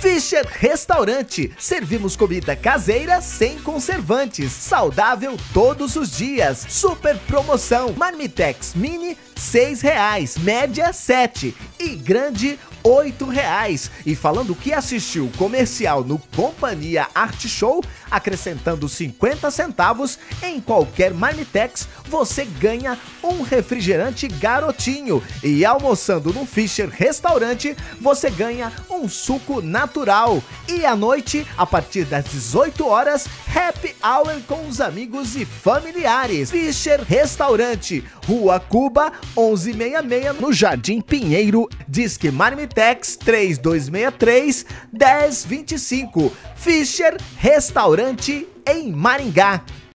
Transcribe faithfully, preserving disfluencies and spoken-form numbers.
Fischer Restaurante, servimos comida caseira sem conservantes, saudável todos os dias. Super promoção, Marmitex Mini seis reais, média sete e grande oito reais. E falando que assistiu comercial no Companhia Art Show, acrescentando cinquenta centavos em qualquer Marmitex, você ganha um refrigerante Garotinho. E almoçando no Fischer Restaurante, você ganha um suco natural. E à noite, a partir das dezoito horas, Happy Hour com os amigos e familiares. Fischer Restaurante, Rua Cuba, onze sessenta e seis, no Jardim Pinheiro. Disque Marmitex três dois seis três, um zero dois cinco. Fischer Restaurante em Maringá.